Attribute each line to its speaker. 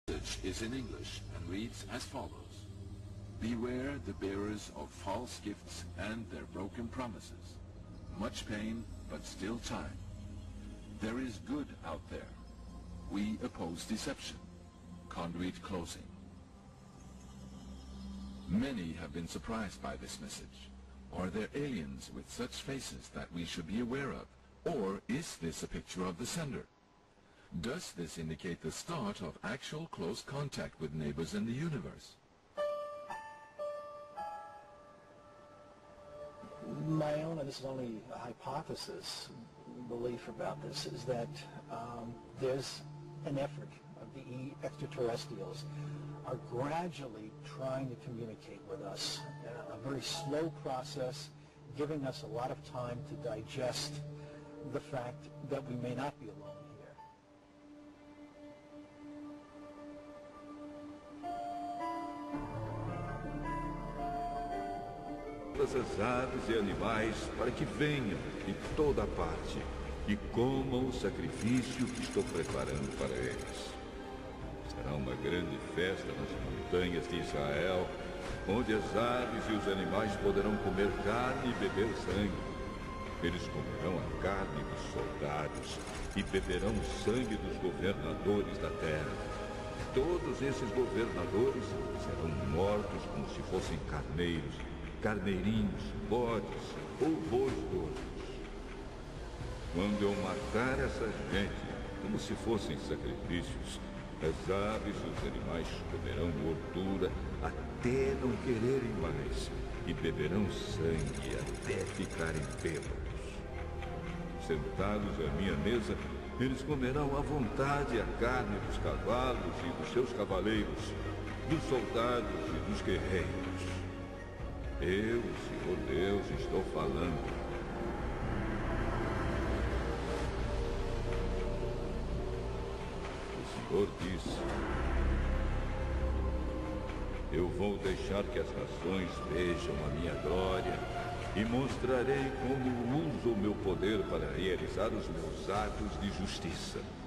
Speaker 1: message is in English and reads as follows. Beware the bearers of false gifts and their broken promises. Much pain, but still time. There is good out there. We oppose deception. Conduit closing. Many have been surprised by this message. Are there aliens with such faces that we should be aware of? Or is this a picture of the sender? Does this indicate the start of actual close contact with neighbors in the universe?
Speaker 2: My own, and this is only a hypothesis, belief about this, is that there's an effort of the extraterrestrials are gradually trying to communicate with us. A very slow process, giving us a lot of time to digest the fact that we may not be alone here.
Speaker 3: Todas as aves e animais para que venham de toda parte e comam o sacrifício que estou preparando para eles. Será uma grande festa nas montanhas de Israel, onde as aves e os animais poderão comer carne e beber sangue. Eles comerão a carne dos soldados e beberão o sangue dos governadores da terra. Todos esses governadores serão mortos como se fossem carneiros, carneirinhos, bodes ou bois gordos. Quando eu matar essa gente, como se fossem sacrifícios, as aves e os animais comerão gordura até não quererem mais e beberão sangue até ficarem bêbados. Sentados à minha mesa, eles comerão à vontade a carne dos cavalos e dos seus cavaleiros, dos soldados e dos guerreiros. Eu, Senhor Deus, estou falando. O Senhor disse: eu vou deixar que as nações vejam a minha glória e mostrarei como uso o meu poder para realizar os meus atos de justiça.